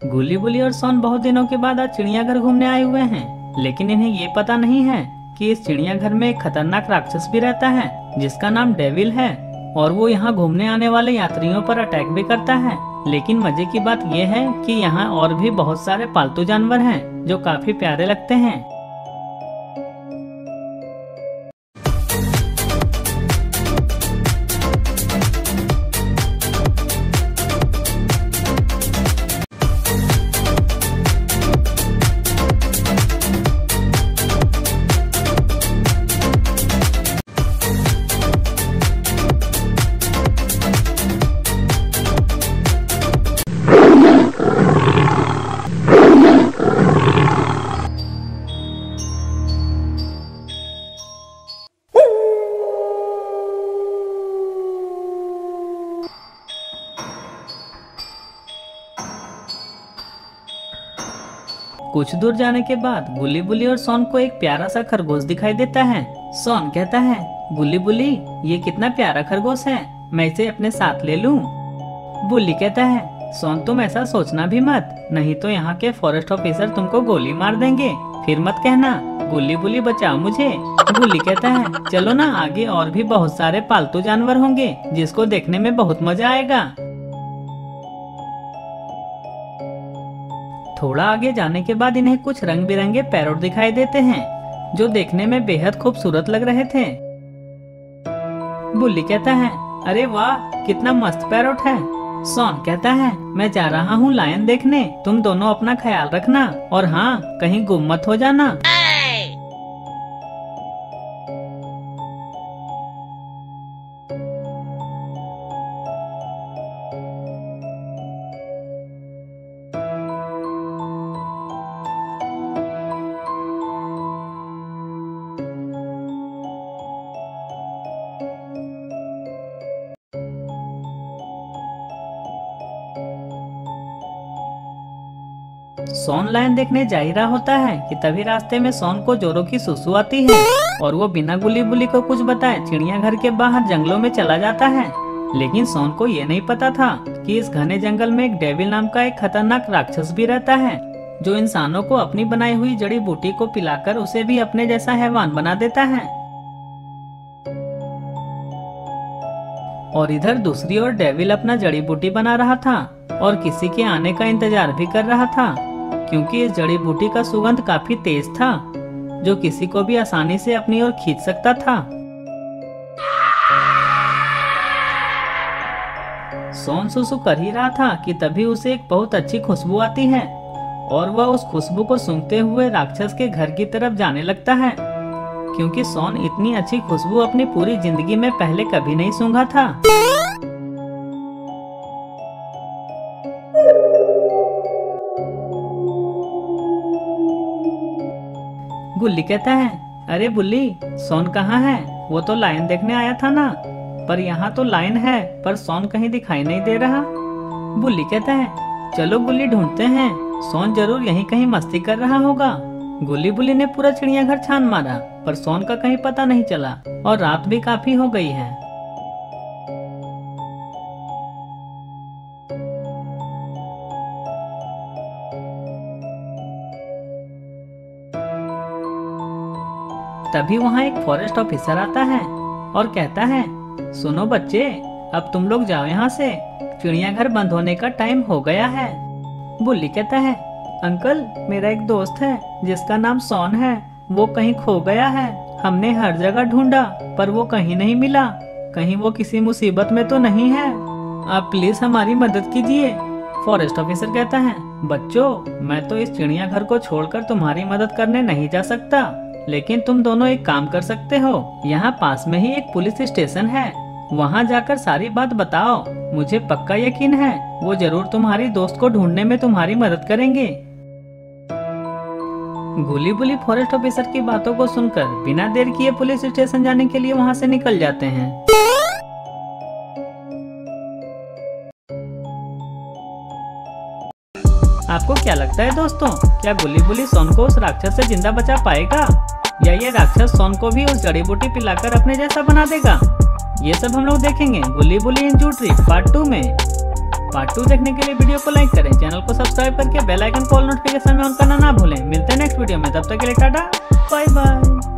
गुली बुली और सोन बहुत दिनों के बाद आज चिड़ियाघर घूमने आए हुए हैं, लेकिन इन्हें ये पता नहीं है कि इस चिड़ियाघर में एक खतरनाक राक्षस भी रहता है जिसका नाम डेविल है और वो यहाँ घूमने आने वाले यात्रियों पर अटैक भी करता है। लेकिन मजे की बात ये है कि यहाँ और भी बहुत सारे पालतू जानवर हैं जो काफी प्यारे लगते हैं। कुछ दूर जाने के बाद गुली बुली और सोन को एक प्यारा सा खरगोश दिखाई देता है। सोन कहता है, गुली बुली ये कितना प्यारा खरगोश है, मैं इसे अपने साथ ले लूं? बुली कहता है, सोन तुम ऐसा सोचना भी मत, नहीं तो यहाँ के फॉरेस्ट ऑफिसर तुमको गोली मार देंगे, फिर मत कहना गुली बुली बचाओ मुझे। बुली कहता है, चलो ना, आगे और भी बहुत सारे पालतू जानवर होंगे जिसको देखने में बहुत मजा आएगा। थोड़ा आगे जाने के बाद इन्हें कुछ रंग बिरंगे पैरोट दिखाई देते हैं जो देखने में बेहद खूबसूरत लग रहे थे। बुल्ली कहता है, अरे वाह कितना मस्त पैरोट है। सोन कहता है, मैं जा रहा हूँ लायन देखने, तुम दोनों अपना ख्याल रखना और हाँ कहीं गुम मत हो जाना। सोन लायन देखने जा ही रहा होता है कि तभी रास्ते में सोन को जोरों की सुसु आती है और वो बिना गुली बुली को कुछ बताए चिड़ियाघर के बाहर जंगलों में चला जाता है। लेकिन सोन को ये नहीं पता था कि इस घने जंगल में एक डेविल नाम का एक खतरनाक राक्षस भी रहता है जो इंसानों को अपनी बनाई हुई जड़ी बूटी को पिलाकर उसे भी अपने जैसा हैवान बना देता है। और इधर दूसरी ओर डेविल अपना जड़ी बूटी बना रहा था और किसी के आने का इंतजार भी कर रहा था, क्योंकि इस जड़ी बूटी का सुगंध काफी तेज था जो किसी को भी आसानी से अपनी ओर खींच सकता था। सोन सुसु कर ही रहा था कि तभी उसे एक बहुत अच्छी खुशबू आती है और वह उस खुशबू को सूंघते हुए राक्षस के घर की तरफ जाने लगता है, क्योंकि सोन इतनी अच्छी खुशबू अपनी पूरी जिंदगी में पहले कभी नहीं सूंघा था। गुल्ली कहता है, अरे बुल्ली सोन कहाँ है? वो तो लायन देखने आया था ना, पर यहाँ तो लायन है पर सोन कहीं दिखाई नहीं दे रहा। बुल्ली कहता है, चलो गुल्ली ढूंढते हैं, सोन जरूर यहीं कहीं मस्ती कर रहा होगा। गुल्ली बुल्ली ने पूरा चिड़ियाघर छान मारा पर सोन का कहीं पता नहीं चला और रात भी काफी हो गई है। तभी वहाँ एक फॉरेस्ट ऑफिसर आता है और कहता है, सुनो बच्चे, अब तुम लोग जाओ यहाँ से, चिड़ियाघर बंद होने का टाइम हो गया है। बुल्ली कहता है, अंकल मेरा एक दोस्त है जिसका नाम सोन है, वो कहीं खो गया है, हमने हर जगह ढूंढा पर वो कहीं नहीं मिला, कहीं वो किसी मुसीबत में तो नहीं है, आप प्लीज हमारी मदद कीजिए। फॉरेस्ट ऑफिसर कहता है, बच्चों मैं तो इस चिड़ियाघर को छोड़कर तुम्हारी मदद करने नहीं जा सकता, लेकिन तुम दोनों एक काम कर सकते हो, यहाँ पास में ही एक पुलिस स्टेशन है, वहाँ जाकर सारी बात बताओ, मुझे पक्का यकीन है वो जरूर तुम्हारी दोस्त को ढूंढने में तुम्हारी मदद करेंगे। गुली बुली फॉरेस्ट ऑफिसर की बातों को सुनकर बिना देर किए पुलिस स्टेशन जाने के लिए वहाँ से निकल जाते हैं। आपको क्या लगता है दोस्तों, क्या गुली बुली सोन को उस राक्षस से जिंदा बचा पाएगा या ये राक्षस सोन को भी उस जड़ी बूटी पिलाकर अपने जैसा बना देगा? ये सब हम लोग देखेंगे गुली बुली इन जू ट्रिप पार्ट 2 में। पार्ट 2 देखने के लिए वीडियो को लाइक करें, चैनल चैनल को सब्सक्राइब करके बेल आइकन कॉल नोटिफिकेशन में ऑन करना ना भूलें। मिलते हैं नेक्स्ट वीडियो में, तब तक के लिए टाटा बाय बाय।